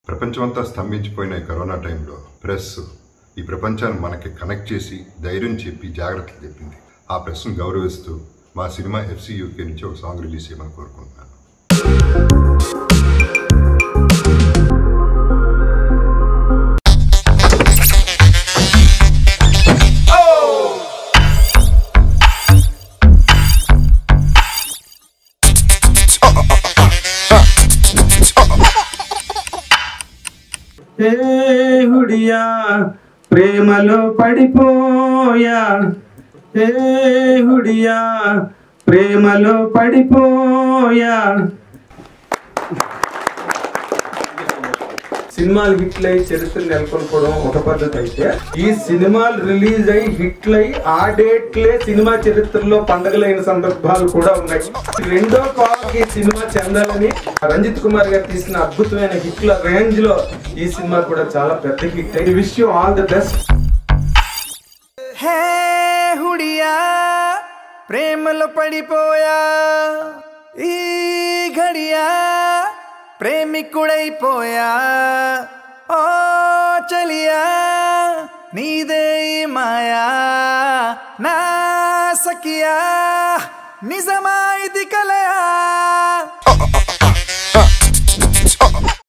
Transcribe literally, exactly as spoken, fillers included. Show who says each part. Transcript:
Speaker 1: ప్రపంచమంతా స్తంభించిపోయిన కరోనా టైంలో ప్రెస్ ఈ ప్రపంచాన్ని మనకి కనెక్ట్ చేసి ధైర్యం చెప్పి జాగ్రత్తలు చెప్పింది. ఆ ప్రెస్ను గౌరవిస్తూ మా సినిమా ఎఫ్సి యూకే నుంచి ఒక సాంగ్ రిలీజ్ చేయమని కోరుకుంటున్నాను.
Speaker 2: ఏ హుడియా ప్రేమలో పడిపోయా, ఏ హుడియా ప్రేమలో పడిపోయా. సినిమాలు హిట్లు అయ్యి చరిత్ర నెలకొల్పడం ఒక పద్ధతి అయితే, ఈ సినిమాలు రిలీజ్ అయ్యి హిట్లు అయ్యి ఆ డేట్లే సినిమా చరిత్రలో పండుగలైన సందర్భాలు కూడా ఉన్నాయి. రెండో కాల్కి సినిమా చెందాలని రంజిత్ కుమార్ గారు తీసిన అద్భుతమైన హిట్ల రేంజ్ లో ఈ సినిమా కూడా చాలా పెద్ద hit. I wish you all the best.
Speaker 3: Hey హుడియా ప్రేమలో పడిపోయా, ఈ ఘడియా ప్రేమికుడైపోయా. ఓ చలియా నీదే మాయా, నా సఖియా నిజమా ఇది కలయా.